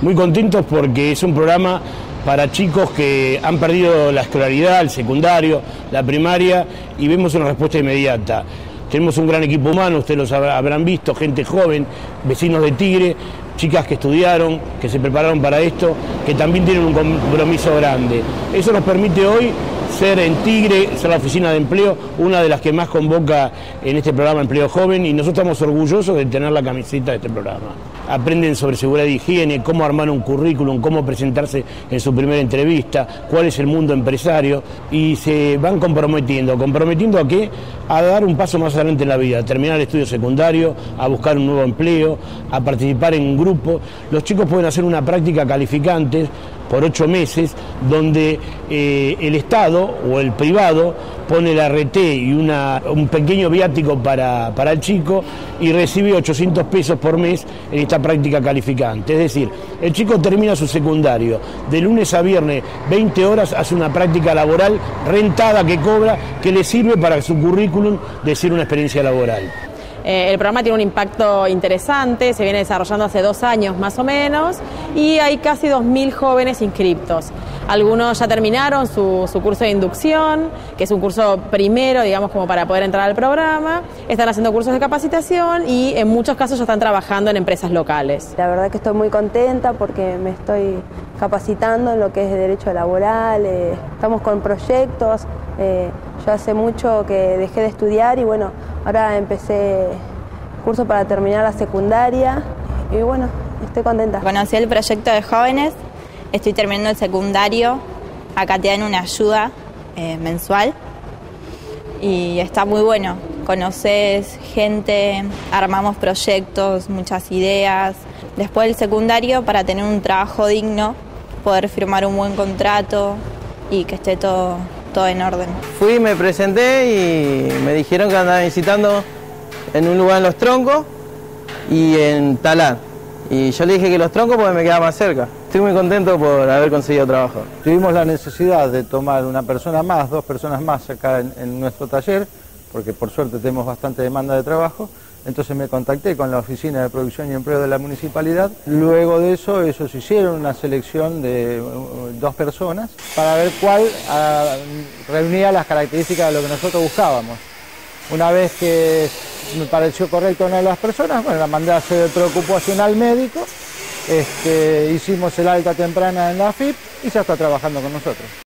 Muy contentos porque es un programa para chicos que han perdido la escolaridad, el secundario, la primaria, y vemos una respuesta inmediata. Tenemos un gran equipo humano, ustedes los habrán visto, gente joven, vecinos de Tigre, chicas que estudiaron, que se prepararon para esto, que también tienen un compromiso grande. Eso nos permite hoy ser en Tigre, ser la oficina de empleo, una de las que más convoca en este programa Empleo Joven, y nosotros estamos orgullosos de tener la camiseta de este programa. Aprenden sobre seguridad y higiene, cómo armar un currículum, cómo presentarse en su primera entrevista, cuál es el mundo empresario, y se van comprometiendo ¿a qué? A dar un paso más adelante en la vida, a terminar el estudio secundario, a buscar un nuevo empleo, a participar en un grupo. Los chicos pueden hacer una práctica calificante por 8 meses, donde el Estado o el privado pone la RT y un pequeño viático para el chico y recibe 800 pesos por mes en esta práctica calificante. Es decir, el chico termina su secundario, de lunes a viernes, 20 horas, hace una práctica laboral rentada que cobra, que le sirve para su currículum decir una experiencia laboral. El programa tiene un impacto interesante, se viene desarrollando hace 2 años más o menos y hay casi 2.000 jóvenes inscriptos. Algunos ya terminaron su curso de inducción, que es un curso primero, digamos, como para poder entrar al programa. Están haciendo cursos de capacitación y en muchos casos ya están trabajando en empresas locales. La verdad que estoy muy contenta porque me estoy capacitando en lo que es derecho laboral, estamos con proyectos. Yo hace mucho que dejé de estudiar y bueno, ahora empecé curso para terminar la secundaria y bueno, estoy contenta. Conocí el proyecto de jóvenes, estoy terminando el secundario, acá te dan una ayuda mensual y está muy bueno. Conoces gente, armamos proyectos, muchas ideas. Después del secundario, para tener un trabajo digno, poder firmar un buen contrato y que esté todo en orden. Fui, me presenté y me dijeron que andaba visitando en un lugar en Los Troncos y en Talar. Y yo le dije que Los Troncos porque me quedaba más cerca. Estoy muy contento por haber conseguido trabajo. Tuvimos la necesidad de tomar una persona más, 2 personas más acá en nuestro taller, porque por suerte tenemos bastante demanda de trabajo. Entonces me contacté con la Oficina de Producción y Empleo de la Municipalidad. Luego de eso, ellos hicieron una selección de 2 personas para ver cuál reunía las características de lo que nosotros buscábamos. Una vez que me pareció correcta una de las personas, bueno, la mandé a hacer el preocupacional médico, hicimos el alta temprana en la AFIP y ya está trabajando con nosotros.